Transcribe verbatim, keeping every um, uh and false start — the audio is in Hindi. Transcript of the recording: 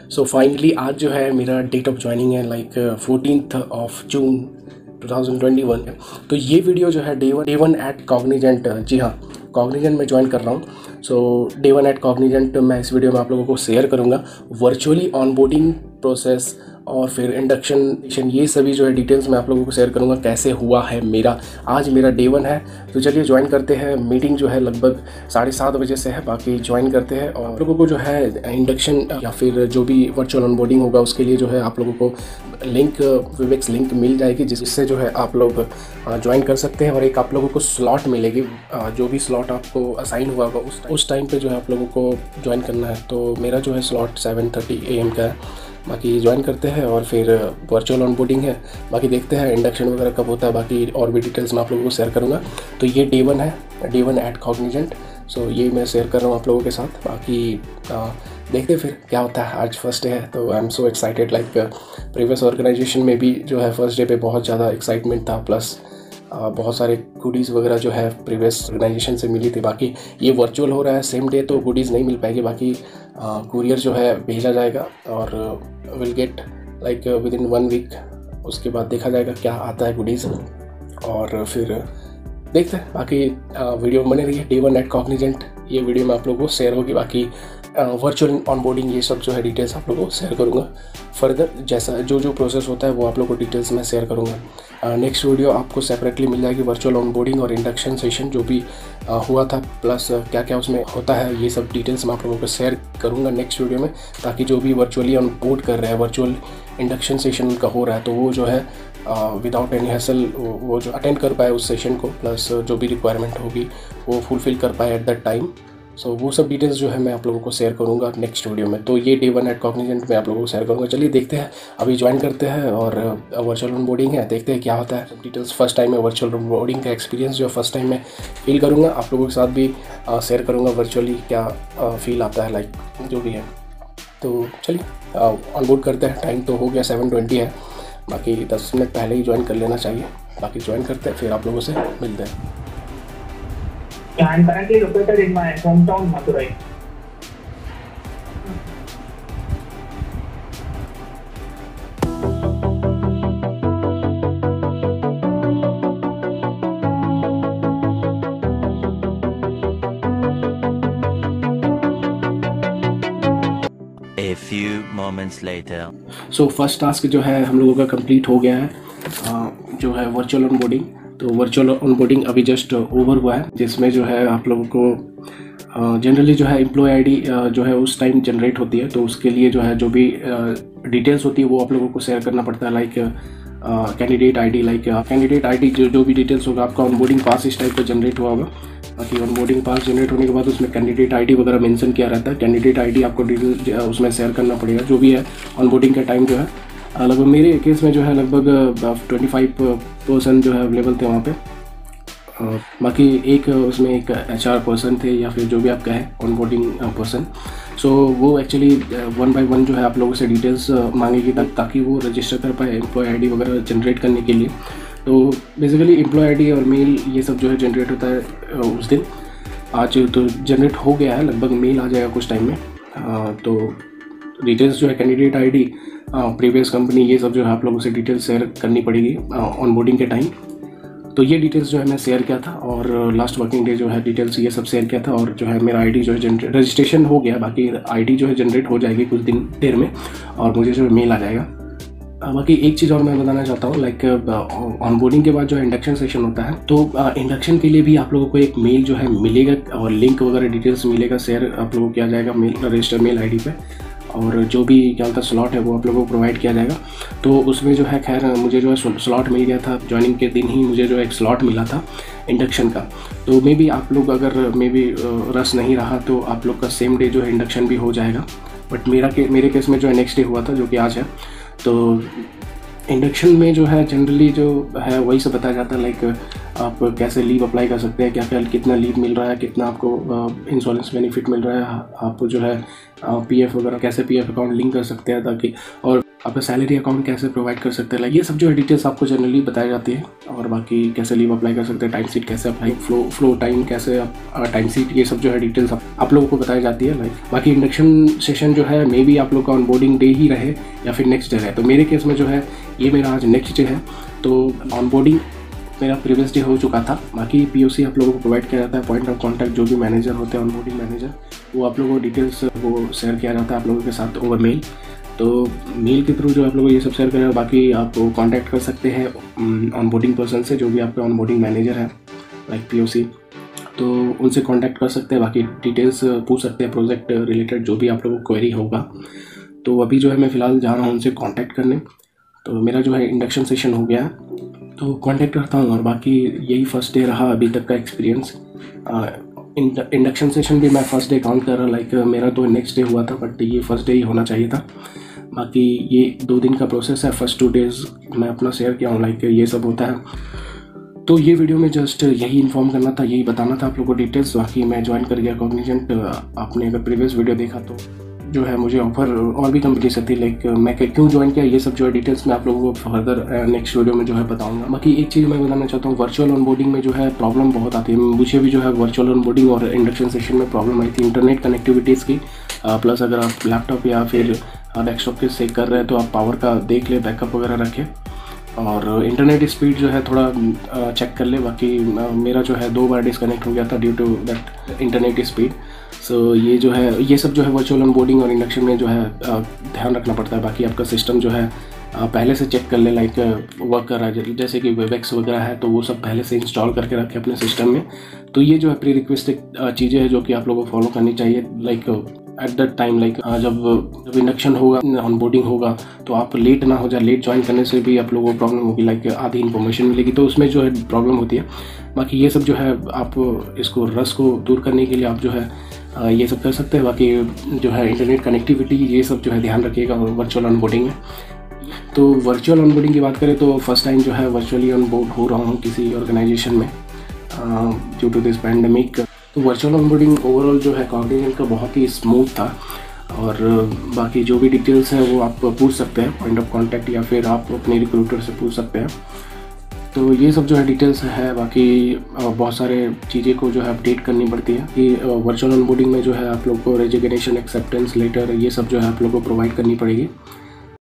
सो फाइनली आज जो है मेरा डेट ऑफ ज्वाइनिंग है like fourteenth of June two thousand twenty one है। तो ये वीडियो जो है day one day one at Cognizant, जी हाँ कॉग्निजेंट में ज्वाइन कर रहा हूँ। So day one at Cognizant मैं इस वीडियो में आप लोगों को शेयर करूँगा वर्चुअली ऑनबोर्डिंग प्रोसेस और फिर इंडक्शन, ये सभी जो है डिटेल्स मैं आप लोगों को शेयर करूंगा कैसे हुआ है मेरा। आज मेरा डे वन है तो चलिए ज्वाइन करते हैं। मीटिंग जो है लगभग साढ़े सात बजे से है, बाकी ज्वाइन करते हैं। और आप लोगों को जो है इंडक्शन या फिर जो भी वर्चुअल ऑनबोर्डिंग होगा उसके लिए जो है आप लोगों को लिंक विवेक्स लिंक मिल जाएगी, जिससे जो है आप लोग ज्वाइन कर सकते हैं। और एक आप लोगों को स्लॉट मिलेगी, जो भी स्लॉट आपको असाइन हुआ होगा उस उस टाइम पे जो है आप लोगों को ज्वाइन करना है। तो मेरा जो है slot seven thirty A M का है। बाकी ज्वाइन करते हैं और फिर वर्चुअल ऑनबोर्डिंग है, बाकी देखते हैं इंडक्शन वगैरह कब होता है। बाकी और भी डिटेल्स मैं आप लोगों को शेयर करूँगा। तो ये डे वन है, day one at Cognizant. So ये मैं शेयर कर रहा हूँ आप लोगों के साथ। बाकी आ, देखते हैं फिर क्या होता है। आज फर्स्ट डे है तो I am so excited. Like previous organisation में भी जो है फर्स्ट डे पे बहुत ज़्यादा एक्साइटमेंट था, प्लस आ, बहुत सारे गुडीज़ वगैरह जो है प्रीवियस ऑर्गेनाइजेशन से मिली थी। बाकी ये वर्चुअल हो रहा है सेम डे तो गुडीज़ नहीं मिल पाएगी, बाकी कुरियर जो है भेजा जाएगा और will get like within one week. उसके बाद देखा जाएगा क्या आता है गुडीज़ और फिर देखते हैं। बाकी वीडियो में बने रहिए। डे वन एट कॉग्निजेंट ये वीडियो में आप लोगों को शेयर होगी। बाकी वर्चुअल ऑनबोर्डिंग ये सब जो है डिटेल्स आप लोगों को शेयर करूँगा। फर्दर जैसा जो जो प्रोसेस होता है वो आप लोगों को डिटेल्स में शेयर करूँगा। नेक्स्ट वीडियो आपको सेपरेटली मिल जाएगी वर्चुअल ऑनबोर्डिंग और इंडक्शन सेशन जो भी आ, हुआ था, प्लस क्या क्या उसमें होता है, ये सब डिटेल्स मैं आप लोगों को शेयर करूँगा नेक्स्ट वीडियो में, ताकि जो भी वर्चुअली ऑनबोर्ड कर रहे हैं, वर्चुअल इंडक्शन सेशन उनका हो रहा है, तो वो जो है विदाउट एनी हैसल वो जो अटेंड कर पाए उस सेशन को, प्लस जो भी रिक्वायरमेंट होगी वो फुलफिल कर पाए एट दैट टाइम। सो वो सब डिटेल्स जो है मैं आप लोगों को शेयर करूंगा नेक्स्ट वीडियो में। तो ये डे वन एट कॉग्निजेंट में आप लोगों को शेयर करूंगा। चलिए देखते हैं, अभी ज्वाइन करते हैं और वर्चुअल ऑनबोर्डिंग है, देखते हैं क्या होता है। सब डिटेल्स फर्स्ट टाइम में वर्चुअल ऑनबोर्डिंग का एक्सपीरियंस जो फर्स्ट टाइम में फील करूँगा, आप लोगों के साथ भी शेयर करूँगा वर्चुअली क्या फील आता है, लाइक जो भी है। तो चलिए ऑनबोर्ड करते हैं। टाइम तो हो गया सेवन ट्वेंटी है, बाकी दस मिनट पहले ही ज्वाइन कर लेना चाहिए। बाकी ज्वाइन करते हैं फिर आप लोगों से मिलते हैं। I am currently located in my hometown, Madurai. A few moments later. So first task जो है हम लोगों का कंप्लीट हो गया है, आ, जो है वर्चुअल ऑनबोर्डिंग। तो वर्चुअल ऑनबोर्डिंग अभी जस्ट ओवर हुआ है, जिसमें जो है आप लोगों को जनरली जो है एम्प्लॉय आईडी जो है उस टाइम जनरेट होती है। तो उसके लिए जो है जो भी डिटेल्स होती है वो आप लोगों को शेयर करना पड़ता है, like candidate ID, like candidate ID जो जो भी डिटेल्स होगा आपका ऑनबोर्डिंग पास इस टाइप का जनरेट हुआ होगा। बाकी ऑनबोर्डिंग पास जनरेट होने के बाद उसमें कैंडिडेट आईडी वगैरह मेंशन किया रहता है। कैंडिडेट आईडी आपको डिटेल उसमें शेयर करना पड़ेगा जो भी है ऑनबोर्डिंग का टाइम जो है। लगभग मेरे केस में जो है लगभग ट्वेंटी फाइव परसेंट जो है अवेलेबल थे वहाँ पे। बाकी एक उसमें एक एच आर पर्सन थे या फिर जो भी आप कहें ऑनबोर्डिंग पर्सन। सो वो एक्चुअली वन बाय वन जो है आप लोगों से डिटेल्स मांगेगी ताकि वो रजिस्टर कर पाए एम्प्लॉय आईडी वगैरह जनरेट करने के लिए। तो बेसिकली एम्प्लॉय आईडी और मेल ये सब जो है जनरेट होता है उस दिन। आज तो जनरेट हो गया है, लगभग मेल आ जाएगा कुछ टाइम में। तो डिटेल्स जो है कैंडिडेट आईडी, प्रीवियस कंपनी, ये सब जो है आप लोगों से डिटेल्स शेयर करनी पड़ेगी ऑनबोर्डिंग के टाइम। तो ये डिटेल्स जो है मैं शेयर किया था और लास्ट वर्किंग डे जो है डिटेल्स ये सब शेयर किया था। और जो है मेरा आईडी जो है जनरेट रजिस्ट्रेशन हो गया, बाकी आईडी जो है जनरेट हो जाएगी कुछ दिन देर में और मुझे जो है मेल आ जाएगा। बाकी एक चीज़ और मैं बताना चाहता हूँ, लाइक ऑनबोर्डिंग के बाद जो है इंडक्शन सेशन होता है, तो इंडक्शन के लिए भी आप लोगों को एक मेल जो है मिलेगा और लिंक वगैरह डिटेल्स मिलेगा, शेयर आप लोगों को किया जाएगा मेल रजिस्टर मेल आईडी पे। और जो भी क्या होता है स्लॉट है वो आप लोगों को प्रोवाइड किया जाएगा। तो उसमें जो है खैर मुझे जो है स्लॉट मिल गया था, ज्वाइनिंग के दिन ही मुझे जो है एक स्लॉट मिला था इंडक्शन का। तो मे बी आप लोग अगर मे बी रस नहीं रहा तो आप लोग का सेम डे जो है इंडक्शन भी हो जाएगा। बट मेरा के मेरे केस में जो है नेक्स्ट डे हुआ था, जो कि आज है। तो इंडक्शन में जो है जनरली जो है वही सब बताया जाता है, लाइक आप कैसे लीव अप्लाई कर सकते हैं, क्या क्या कितना लीव मिल रहा है, कितना आपको इंश्योरेंस बेनिफिट मिल रहा है, आप जो है पीएफ वगैरह कैसे पीएफ अकाउंट लिंक कर सकते हैं ताकि, और आपका सैलरी अकाउंट कैसे प्रोवाइड कर सकते हैं, लाइक ये सब जो है डिटेल्स आपको जनरली बताई जाती है। और बाकी कैसे लीव अप्लाई कर सकते हैं, टाइम शीट कैसे अप्लाई, फ्लो फ्लो टाइम कैसे, आप टाइम शीट, ये सब जो है डिटेल्स आप, आप लोगों को बताई जाती है। लाइक बाकी इंडक्शन सेशन जो है मे बी आप लोग का ऑनबोर्डिंग डे ही रहे या फिर नेक्स्ट डे रहे। तो मेरे केस में जो है ये मेरा आज नेक्स्ट डे है, तो ऑनबोर्डिंग मेरा प्रीवियस डे हो चुका था। बाकी पीओसी आप लोगों को प्रोवाइड किया जाता है, पॉइंट ऑफ कांटेक्ट जो भी मैनेजर होते हैं ऑनबोर्डिंग मैनेजर, वो आप लोगों को डिटेल्स वो शेयर किया जाता है आप लोगों के साथ ओवर मेल। तो मेल के थ्रू जो आप लोगों को ये सब शेयर करें। बाकी आप कांटेक्ट कर सकते हैं ऑनबोर्डिंग पर्सन से, जो भी आपका ऑनबोर्डिंग मैनेजर है लाइक पीओसी, तो उनसे कांटेक्ट कर सकते हैं। बाकी डिटेल्स पूछ सकते हैं प्रोजेक्ट रिलेटेड जो भी आप लोगों को क्वेरी होगा। तो अभी जो है मैं फ़िलहाल जा रहा हूँ उनसे कांटेक्ट करने। तो मेरा जो है इंडक्शन सेशन हो गया है, तो कांटेक्ट करता हूँ। और बाकी यही फर्स्ट डे रहा अभी तक का एक्सपीरियंस। इंडक्शन सेशन भी मैं फर्स्ट डे काउंट कर रहा, लाइक मेरा तो नेक्स्ट डे हुआ था बट ये फर्स्ट डे ही होना चाहिए था। बाकी ये दो दिन का प्रोसेस है, फर्स्ट टू डेज़ मैं अपना शेयर किया हूँ, लाइक ये सब होता है। तो ये वीडियो में जस्ट यही इन्फॉर्म करना था, यही बताना था आप लोगों को डिटेल्स। बाकी मैं ज्वाइन कर गया कॉग्निजेंट। आपने अगर प्रीवियस वीडियो देखा तो जो है मुझे ऑफर और भी कंपनी से थी, लाइक मैं क्यों ज्वाइन किया, ये सब जो है डिटेल्स मैं आप लोगों को फर्दर नेक्स्ट वीडियो में जो है बताऊंगा। बाकी एक चीज़ मैं बताना चाहता हूँ, वर्चुअल ऑनबोर्डिंग में जो है प्रॉब्लम बहुत आती है। मुझे भी जो है वर्चुअल ऑनबोर्डिंग और इंडक्शन सेशन में प्रॉब्लम आई थी इंटरनेट कनेक्टिविटीज़ की। प्लस अगर आप लैपटॉप या फिर डेस्कटॉप के से कर रहे हैं तो आप पावर का देख ले, बैकअप वगैरह रखें, और इंटरनेट स्पीड जो है थोड़ा चेक कर ले। बाकी मेरा जो है दो बार डिस्कनेक्ट हो गया था due to that internet speed. So ये जो है ये सब जो है वर्चुअल ऑनबोर्डिंग और इंडक्शन में जो है ध्यान रखना पड़ता है। बाकी आपका सिस्टम जो है पहले से चेक कर ले, लाइक वर्क कर रहा है, जैसे कि वेबएक्स वगैरह है तो वो सब पहले से इंस्टॉल करके रखें अपने सिस्टम में। तो ये जो है प्री रिक्वेस्टेड चीज़ें हैं जो कि आप लोगों को फॉलो करनी चाहिए। Like at that time, like जब जब इंडक्शन होगा, ऑनबोर्डिंग होगा, तो आप लेट ना हो जाए। लेट ज्वाइन करने से भी आप लोगों को प्रॉब्लम होगी, लाइक आधी इन्फॉर्मेशन मिलेगी, तो उसमें जो है प्रॉब्लम होती है। बाकी ये सब जो है आप इसको रस को दूर करने के लिए आप जो है ये सब कर सकते हैं। बाकी जो है इंटरनेट कनेक्टिविटी, ये सब जो है ध्यान रखिएगा वर्चुअल ऑनबोर्डिंग में। तो वर्चुअल ऑनबोर्डिंग की बात करें तो फर्स्ट टाइम जो है वर्चुअली ऑनबोर्ड हो रहा हूँ किसी ऑर्गेनाइजेशन में ड्यू टू दिस पैंडेमिक। तो वर्चुअल ऑनबोर्डिंग ओवरऑल जो है कॉग्निजेंट का बहुत ही स्मूथ था। और बाकी जो भी डिटेल्स हैं वो आप पूछ सकते हैं पॉइंट ऑफ कांटेक्ट, या फिर आप अपने रिक्रूटर से पूछ सकते हैं। तो ये सब जो है डिटेल्स है। बाकी बहुत सारे चीज़ें को जो है अपडेट करनी पड़ती है कि वर्चुअल ऑनबोर्डिंग में जो है आप लोग को रेजिग्नेशन, एक्सेप्टेंस लेटर, ये सब जो है आप लोग को प्रोवाइड करनी पड़ेगी।